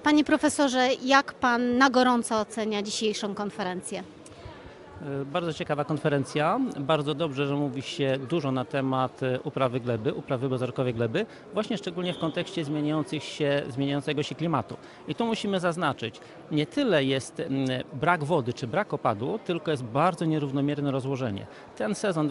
Panie profesorze, jak pan na gorąco ocenia dzisiejszą konferencję? Bardzo ciekawa konferencja. Bardzo dobrze, że mówi się dużo na temat uprawy gleby, uprawy bezorkowej gleby, właśnie szczególnie w kontekście zmieniającego się klimatu. I tu musimy zaznaczyć, nie tyle jest brak wody czy brak opadu, tylko jest bardzo nierównomierne rozłożenie. Ten sezon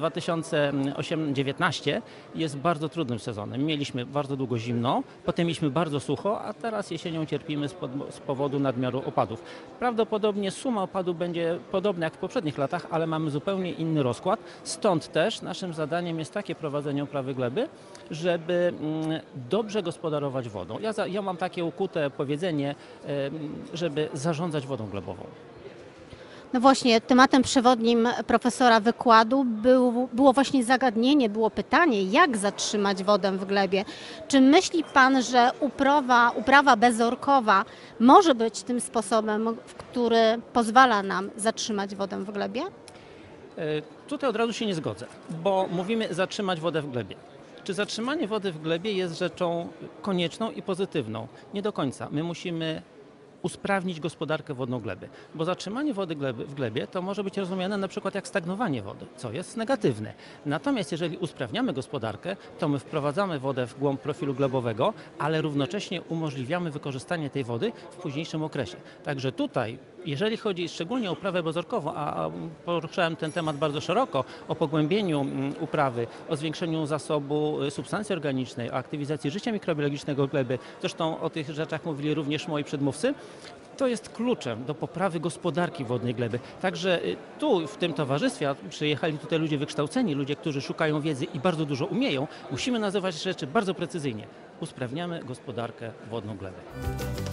2019 jest bardzo trudnym sezonem. Mieliśmy bardzo długo zimno, potem mieliśmy bardzo sucho, a teraz jesienią cierpimy z powodu nadmiaru opadów. Prawdopodobnie suma opadu będzie podobna jak w poprzednich latach, ale mamy zupełnie inny rozkład. Stąd też naszym zadaniem jest takie prowadzenie uprawy gleby, żeby dobrze gospodarować wodą. Ja mam takie ukute powiedzenie, żeby zarządzać wodą glebową. No właśnie, tematem przewodnim profesora wykładu było właśnie zagadnienie, było pytanie, jak zatrzymać wodę w glebie. Czy myśli pan, że uprawa bezorkowa może być tym sposobem, który pozwala nam zatrzymać wodę w glebie? Tutaj od razu się nie zgodzę, bo mówimy zatrzymać wodę w glebie. Czy zatrzymanie wody w glebie jest rzeczą konieczną i pozytywną? Nie do końca. My musimy usprawnić gospodarkę wodną gleby, bo zatrzymanie wody w glebie to może być rozumiane na przykład jak stagnowanie wody, co jest negatywne. Natomiast jeżeli usprawniamy gospodarkę, to my wprowadzamy wodę w głąb profilu glebowego, ale równocześnie umożliwiamy wykorzystanie tej wody w późniejszym okresie. Także tutaj, jeżeli chodzi szczególnie o uprawę bezorkową, a poruszałem ten temat bardzo szeroko, o pogłębieniu uprawy, o zwiększeniu zasobu substancji organicznej, o aktywizacji życia mikrobiologicznego gleby, zresztą o tych rzeczach mówili również moi przedmówcy, to jest kluczem do poprawy gospodarki wodnej gleby. Także tu, w tym towarzystwie, przyjechali tutaj ludzie wykształceni, ludzie, którzy szukają wiedzy i bardzo dużo umieją, musimy nazywać rzeczy bardzo precyzyjnie. Usprawniamy gospodarkę wodną gleby.